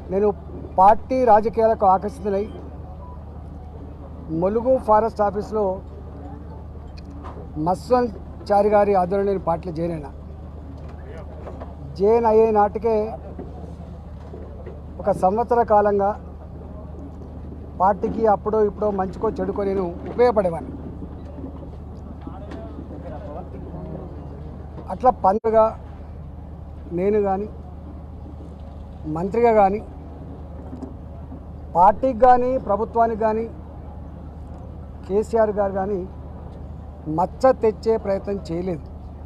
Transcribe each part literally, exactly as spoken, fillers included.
నేను పార్టీ రాజకీయాలకు ఆకర్షితులై ములుగు ఫారెస్ట్ ఆఫీస్లో మస్వన్ చారి గారి ఆధ్వర్యంలో నేను పార్టీలో జాయిన్ అయినా. జాయిన్ అయ్యే నాటికే ఒక సంవత్సర కాలంగా పార్టీకి అప్పుడో ఇప్పుడో మంచికో చెడుకో నేను ఉపయోగపడేవాడిని. అట్లా పండుగ నేను కానీ మంత్రిగా కానీ పార్టీకి కానీ ప్రభుత్వానికి కానీ కేసీఆర్ గారు కానీ మచ్చ తెచ్చే ప్రయత్నం చేయలేదు.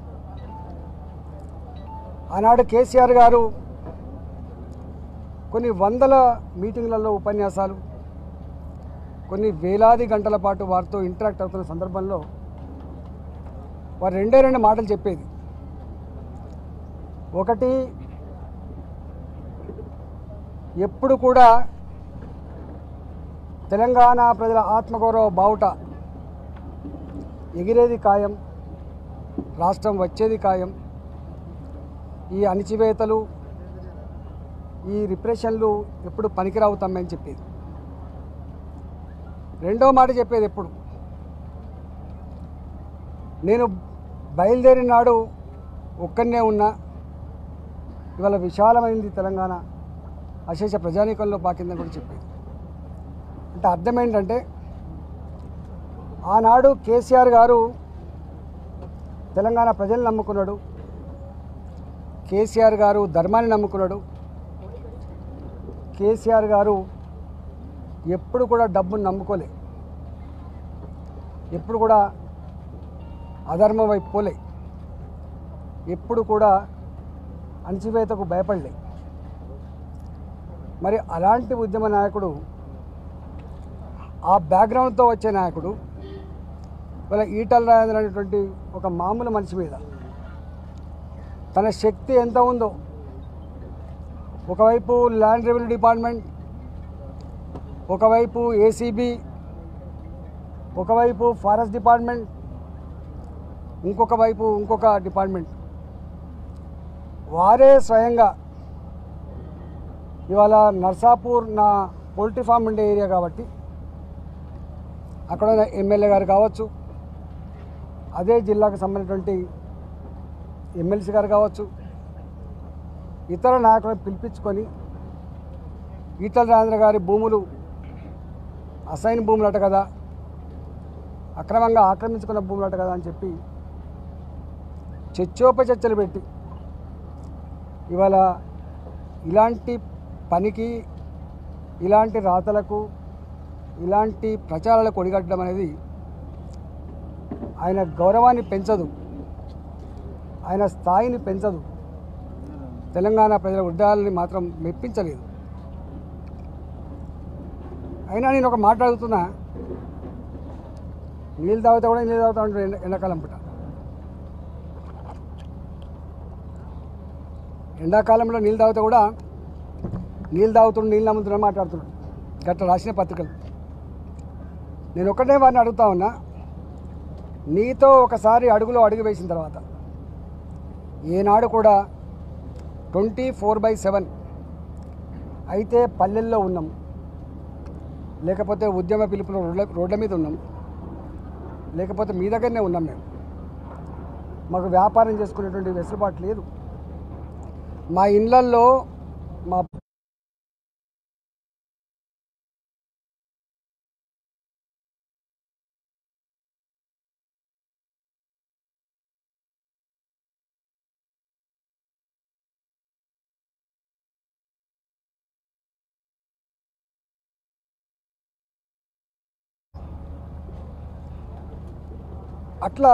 ఆనాడు కేసీఆర్ గారు కొన్ని వందల మీటింగ్లలో ఉపన్యాసాలు, కొన్ని వేలాది గంటల పాటు వారితో ఇంటరాక్ట్ అవుతున్న సందర్భంలో వారు రెండే రెండు మాటలు చెప్పేది. ఒకటి, ఎప్పుడు కూడా తెలంగాణ ప్రజల ఆత్మగౌరవ బావుట ఎగిరేది ఖాయం, రాష్ట్రం వచ్చేది ఖాయం, ఈ అణిచివేతలు ఈ రిప్రెషన్లు ఎప్పుడు పనికిరావు తమ్మని చెప్పేది. రెండో మాట చెప్పేది, ఎప్పుడు నేను బయలుదేరిన నాడు ఒక్కనే ఉన్నా, ఇవాళ విశాలమైంది తెలంగాణ, అశేష ప్రజానీకంలో పాకిందని కూడా చెప్పేది. అంటే అర్థం ఏంటంటే ఆనాడు కేసీఆర్ గారు తెలంగాణ ప్రజల్ని నమ్ముకున్నాడు, కేసీఆర్ గారు ధర్మాన్ని నమ్ముకున్నాడు, కేసీఆర్ గారు ఎప్పుడు కూడా డబ్బును నమ్ముకోలే, ఎప్పుడు కూడా అధర్మం వైపు పోలే, ఎప్పుడు కూడా అణచివేతకు భయపడలే. మరి అలాంటి ఉద్యమ నాయకుడు, ఆ బ్యాక్గ్రౌండ్తో వచ్చే నాయకుడు వాళ్ళ ఈటల రాజేంద్ర అనేటువంటి ఒక మామూలు మనిషి మీద తన శక్తి ఎంత ఉందో, ఒకవైపు ల్యాండ్ రెవెన్యూ డిపార్ట్మెంట్, ఒకవైపు ఏసీబీ, ఒకవైపు ఫారెస్ట్ డిపార్ట్మెంట్, ఇంకొక వైపు ఇంకొక డిపార్ట్మెంట్, వారే స్వయంగా ఇవాళ నర్సాపూర్ నా పోల్ట్రీ ఫామ్ ఉండే ఏరియా కాబట్టి అక్కడ ఎమ్మెల్యే గారు కావచ్చు, అదే జిల్లాకు సంబంధించినటువంటి ఎమ్మెల్సీ గారు కావచ్చు, ఇతర నాయకులను పిలిపించుకొని ఈటల రాజేంద్ర గారి భూములు అసైన్ భూములట కదా, అక్రమంగా ఆక్రమించుకున్న భూములట కదా అని చెప్పి చర్చోపచర్చలు పెట్టి ఇవాళ ఇలాంటి పనికి, ఇలాంటి రాతలకు, ఇలాంటి ప్రచారాలకు ఒడిగట్టడం అనేది ఆయన గౌరవాన్ని పెంచదు, ఆయన స్థాయిని పెంచదు, తెలంగాణ ప్రజల ఉద్యోగాలని మాత్రం మెప్పించలేదు. అయినా నేను ఒక మాట అడుగుతున్నా, నీళ్ళు తాగుతా కూడా నీళ్ళు తాగుతా ఉంటాడు ఎండ ఎండాకాలం పూట. ఎండాకాలంలో నీళ్ళు తాగుతా కూడా నీళ్ళు తాగుతున్నాడు, నీళ్ళు నమ్ముతున్నాడు మాట్లాడుతున్నాడు, గట్ల రాసిన పత్రికలు. నేను ఒక్కటే వారిని అడుగుతా ఉన్నా, నీతో ఒకసారి అడుగులో అడుగు వేసిన తర్వాత ఏనాడు కూడా ట్వంటీ ఫోర్ బై సెవెన్ అయితే పల్లెల్లో ఉన్నాం, లేకపోతే ఉద్యమ పిలుపులో రోడ్ల రోడ్ల మీద ఉన్నాం, లేకపోతే మీ దగ్గరనే ఉన్నాం. మేము మాకు వ్యాపారం చేసుకునేటువంటి వెసులుబాటు లేదు. మా ఇళ్ళల్లో మా అట్లా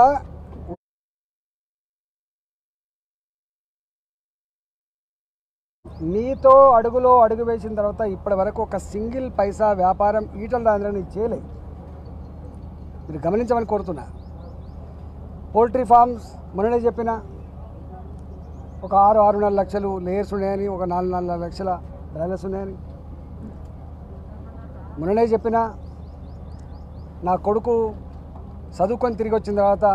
నీతో అడుగులో అడుగు వేసిన తర్వాత ఇప్పటి వరకు ఒక సింగిల్ పైసా వ్యాపారం ఈటల రాజేంద్ర చేయలే. మీరు గమనించమని కోరుతున్నా. పోల్ట్రీ ఫార్మ్స్ మొన్ననే చెప్పిన ఒక ఆరు ఆరున్నర లక్షలు లేయర్స్ ఉన్నాయని, ఒక నాలుగు నాలుగు లక్షల బ్రాయిలర్స్ ఉన్నాయని మొన్ననే చెప్పిన. నా కొడుకు చదువుకొని తిరిగి వచ్చిన తర్వాత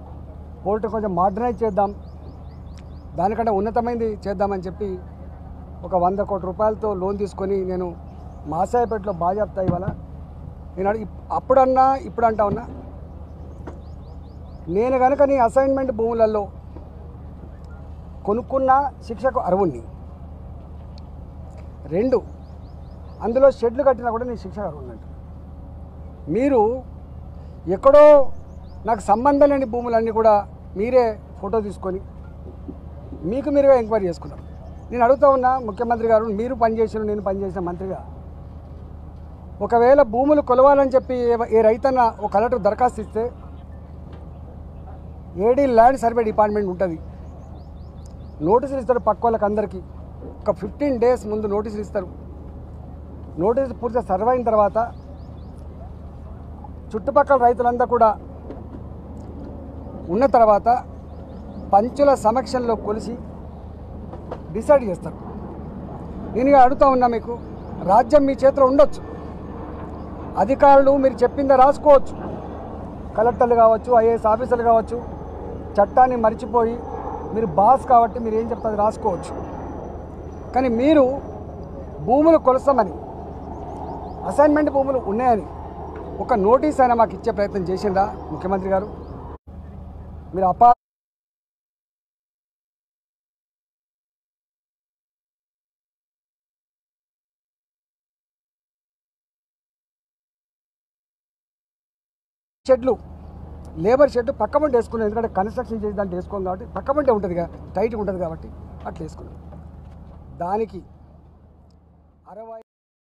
పోల్ట్రీ కొంచెం మోడర్నైజ్ చేద్దాం, దానికంటే ఉన్నతమైనది చేద్దామని చెప్పి ఒక వంద కోట్ల రూపాయలతో లోన్ తీసుకొని నేను మాసాయపేటలో బాజాప్తా ఇవాళ నేను అడిగి అప్పుడన్నా ఇప్పుడు అంటా ఉన్నా, నేను కనుక నీ అసైన్మెంట్ భూములలో కొనుక్కున్న శిక్షకు అర్హుణ్ణి, రెండు అందులో షెడ్లు కట్టినా కూడా నీ శిక్షకు అర్హున్నట్టు. మీరు ఎక్కడో నాకు సంబంధం లేని భూములన్నీ కూడా మీరే ఫోటో తీసుకొని మీకు మీరుగా ఎంక్వైరీ చేసుకున్నారు. నేను అడుగుతా ఉన్నా ముఖ్యమంత్రి గారు, మీరు పనిచేసిన నేను పనిచేసిన మంత్రిగా, ఒకవేళ భూములు కొలవాలని చెప్పి ఏ రైతన్న ఒక కలెక్టర్ దరఖాస్తు ఇస్తే ఏడీ ల్యాండ్ సర్వే డిపార్ట్మెంట్ ఉంటుంది, నోటీసులు ఇస్తారు పక్క వాళ్ళకి అందరికీ. ఒక ఫిఫ్టీన్ డేస్ ముందు నోటీసులు ఇస్తారు. నోటీసు పూర్తిగా సర్వే అయిన తర్వాత చుట్టుపక్కల రైతులంతా కూడా ఉన్న తర్వాత పంచుల సమక్షంలో కొలిసి డిసైడ్ చేస్తారు. నేను ఇక అడుగుతా ఉన్నా, మీకు రాజ్యం మీ చేతిలో ఉండొచ్చు, అధికారులు మీరు చెప్పిందే రాసుకోవచ్చు, కలెక్టర్లు కావచ్చు, ఐఏఎస్ ఆఫీసర్లు కావచ్చు, చట్టాన్ని మర్చిపోయి మీరు బాస్ కాబట్టి మీరు ఏం చెప్తారు రాసుకోవచ్చు. కానీ మీరు భూములు కొలసమని, అసైన్మెంట్ భూములు ఉన్నాయని ఒక నోటీస్ అయినా మాకు ఇచ్చే ప్రయత్నం చేసిందా ముఖ్యమంత్రి గారు? మీరు అపా షెడ్లు, లేబర్ షెడ్ పక్క పంట వేసుకున్నాం, ఎందుకంటే కన్స్ట్రక్షన్ చేసి దాంట్లో వేసుకోం కాబట్టి పక్క పంటే ఉంటుంది కదా, టైట్గా ఉంటుంది కాబట్టి అట్లా వేసుకున్నాం. దానికి అరవై